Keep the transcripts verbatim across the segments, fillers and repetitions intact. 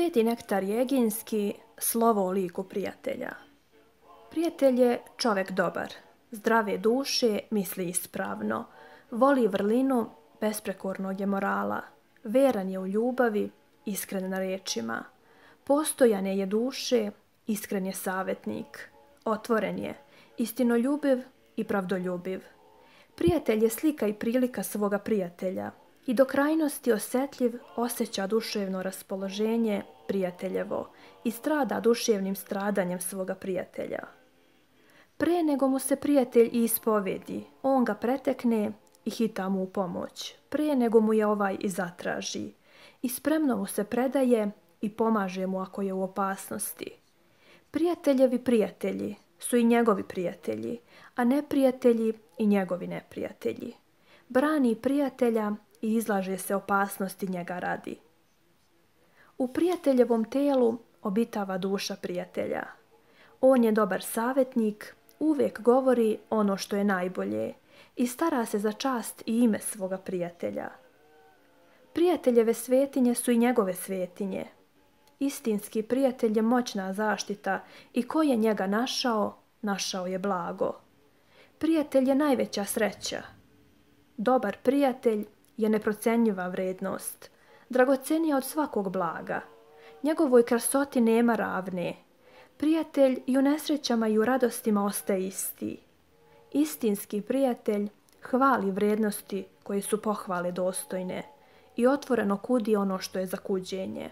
Sveti Nektarije Eginski, slovo o liku prijatelja. Prijatelj je čovek dobar, zdrave duše, misli ispravno, voli vrlinu, besprekornog je morala, veran je u ljubavi, iskren na rečima, postojan je duše, iskren je savjetnik, otvoren je, istinoljubiv i pravdoljubiv. Prijatelj je slika i prilika svoga prijatelja i do krajnosti osjetljiv osjeća duševno raspoloženje prijateljevo i strada duševnim stradanjem svoga prijatelja. Pre nego mu se prijatelj ispovedi, on ga pretekne i hita mu u pomoć, pre nego mu je ovaj i zatraži, i spremno mu se predaje i pomaže mu ako je u opasnosti. Prijateljevi prijatelji su i njegovi prijatelji, a neprijatelji i njegovi neprijatelji. Brani prijatelja i izlaže se opasnosti njega radi. U prijateljevom telu obitava duša prijatelja. On je dobar savjetnik, uvijek govori ono što je najbolje i stara se za čast i ime svoga prijatelja. Prijateljeve svetinje su i njegove svetinje. Istinski prijatelj je moćna zaštita i ko je njega našao, našao je blago. Prijatelj je najveća sreća. Dobar prijatelj je neprocenjiva vrednost, dragocenija od svakog blaga. Njegovoj krasoti nema ravne. Prijatelj i u nesrećama i u radostima ostaje isti. Istinski prijatelj hvali vrednosti koje su pohvale dostojne i otvoreno kudi ono što je za kuđenje.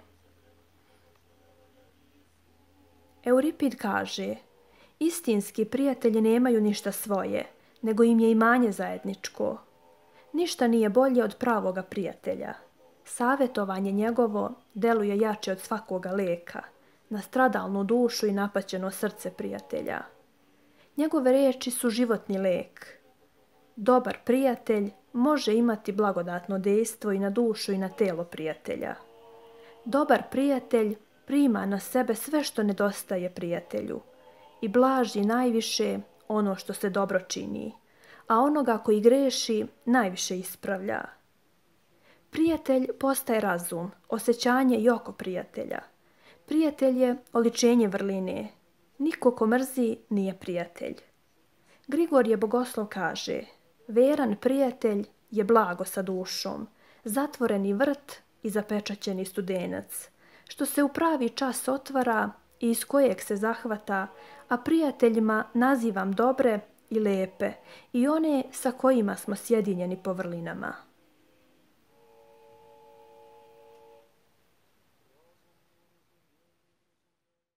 Euripid kaže, istinski prijatelji nemaju ništa svoje, nego im je imanje zajedničko. Ništa nije bolje od pravoga prijatelja. Savjetovanje njegovo deluje jače od svakoga leka, na stradalnu dušu i napaćeno srce prijatelja. Njegove reči su životni lek. Dobar prijatelj može imati blagodatno dejstvo i na dušu i na telo prijatelja. Dobar prijatelj prima na sebe sve što nedostaje prijatelju i blaži najviše ono što se dobro čini, a onoga koji greši najviše ispravlja. Prijatelj postaje razum, osjećanje i oko prijatelja. Prijatelj je oličenje vrline. Niko ko mrzi nije prijatelj. Grigorije Bogoslov kaže, veran prijatelj je blago sa dušom, zatvoreni vrt i zapečaćeni studenac, što se u pravi čas otvara i iz kojeg se zahvata, a prijateljima nazivam dobre i lepe i one sa kojima smo sjedinjeni po vrlinama.